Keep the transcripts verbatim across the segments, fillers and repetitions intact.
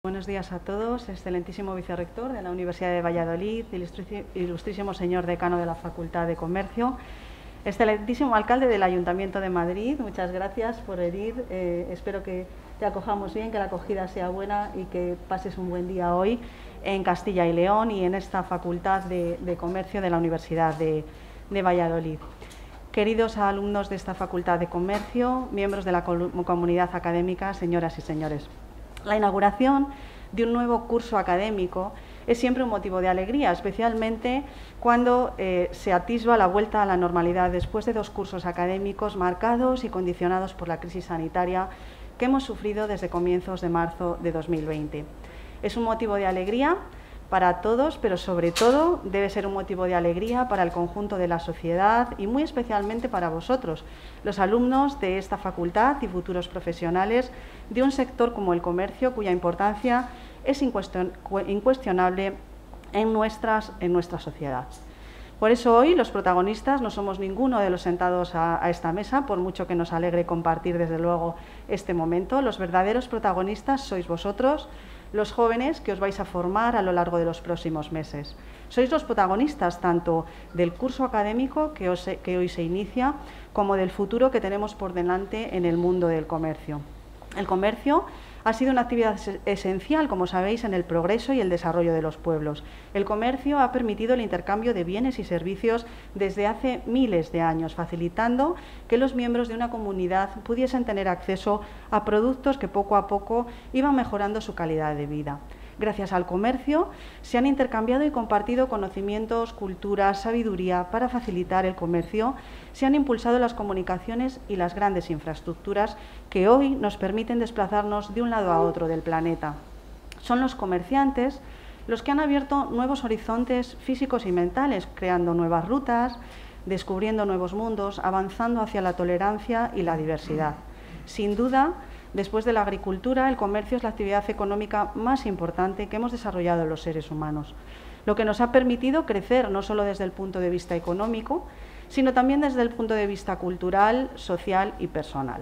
Buenos días a todos, excelentísimo vicerrector de la Universidad de Valladolid, ilustrísimo señor decano de la Facultad de Comercio, excelentísimo alcalde del Ayuntamiento de Madrid, muchas gracias por venir, eh, espero que te acojamos bien, que la acogida sea buena y que pases un buen día hoy en Castilla y León y en esta Facultad de, de Comercio de la Universidad de, de Valladolid. Queridos alumnos de esta Facultad de Comercio, miembros de la comunidad académica, señoras y señores. La inauguración de un nuevo curso académico es siempre un motivo de alegría, especialmente cuando eh, se atisba la vuelta a la normalidad después de dos cursos académicos marcados y condicionados por la crisis sanitaria que hemos sufrido desde comienzos de marzo de dos mil veinte. Es un motivo de alegría para todos, pero sobre todo debe ser un motivo de alegría para el conjunto de la sociedad y muy especialmente para vosotros, los alumnos de esta facultad y futuros profesionales de un sector como el comercio, cuya importancia es incuestionable en, nuestras, en nuestra sociedad. Por eso hoy los protagonistas no somos ninguno de los sentados a, a esta mesa, por mucho que nos alegre compartir desde luego este momento. Los verdaderos protagonistas sois vosotros, los jóvenes que os vais a formar a lo largo de los próximos meses. Sois los protagonistas tanto del curso académico que, os, que hoy se inicia como del futuro que tenemos por delante en el mundo del comercio. El comercio ha sido una actividad esencial, como sabéis, en el progreso y el desarrollo de los pueblos. El comercio ha permitido el intercambio de bienes y servicios desde hace miles de años, facilitando que los miembros de una comunidad pudiesen tener acceso a productos que poco a poco iban mejorando su calidad de vida. Gracias al comercio se han intercambiado y compartido conocimientos, culturas, sabiduría. Para facilitar el comercio se han impulsado las comunicaciones y las grandes infraestructuras que hoy nos permiten desplazarnos de un lado a otro del planeta. Son los comerciantes los que han abierto nuevos horizontes físicos y mentales, creando nuevas rutas, descubriendo nuevos mundos, avanzando hacia la tolerancia y la diversidad. Sin duda, después de la agricultura, el comercio es la actividad económica más importante que hemos desarrollado los seres humanos, lo que nos ha permitido crecer no solo desde el punto de vista económico, sino también desde el punto de vista cultural, social y personal.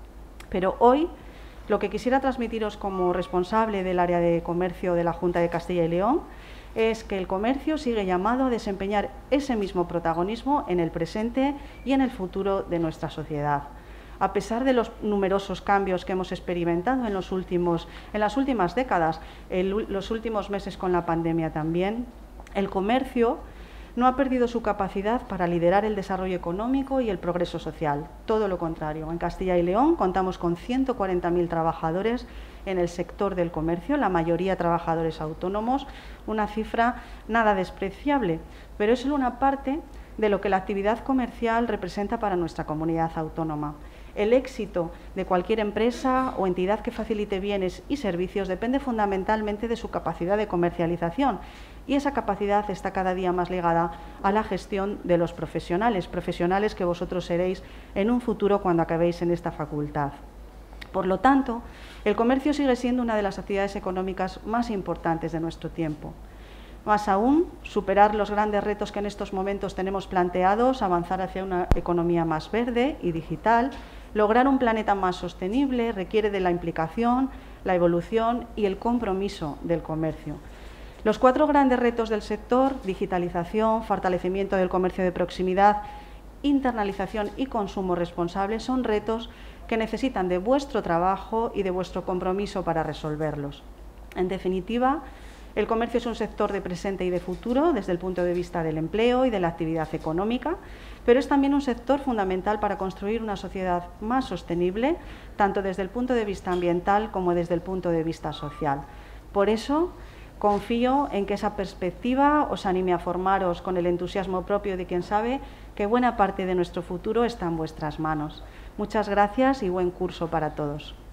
Pero hoy, lo que quisiera transmitiros como responsable del área de comercio de la Junta de Castilla y León es que el comercio sigue llamado a desempeñar ese mismo protagonismo en el presente y en el futuro de nuestra sociedad. A pesar de los numerosos cambios que hemos experimentado en, los últimos, en las últimas décadas, en los últimos meses con la pandemia también, el comercio no ha perdido su capacidad para liderar el desarrollo económico y el progreso social. Todo lo contrario. En Castilla y León contamos con ciento cuarenta mil trabajadores en el sector del comercio, la mayoría trabajadores autónomos, una cifra nada despreciable, pero es solo una parte de lo que la actividad comercial representa para nuestra comunidad autónoma. El éxito de cualquier empresa o entidad que facilite bienes y servicios depende fundamentalmente de su capacidad de comercialización y esa capacidad está cada día más ligada a la gestión de los profesionales, profesionales que vosotros seréis en un futuro cuando acabéis en esta facultad. Por lo tanto, el comercio sigue siendo una de las actividades económicas más importantes de nuestro tiempo. Más aún, superar los grandes retos que en estos momentos tenemos planteados, avanzar hacia una economía más verde y digital, lograr un planeta más sostenible requiere de la implicación, la evolución y el compromiso del comercio. Los cuatro grandes retos del sector, digitalización, fortalecimiento del comercio de proximidad, internalización y consumo responsable, son retos que necesitan de vuestro trabajo y de vuestro compromiso para resolverlos. En definitiva, el comercio es un sector de presente y de futuro desde el punto de vista del empleo y de la actividad económica, pero es también un sector fundamental para construir una sociedad más sostenible, tanto desde el punto de vista ambiental como desde el punto de vista social. Por eso, confío en que esa perspectiva os anime a formaros con el entusiasmo propio de quien sabe que buena parte de nuestro futuro está en vuestras manos. Muchas gracias y buen curso para todos.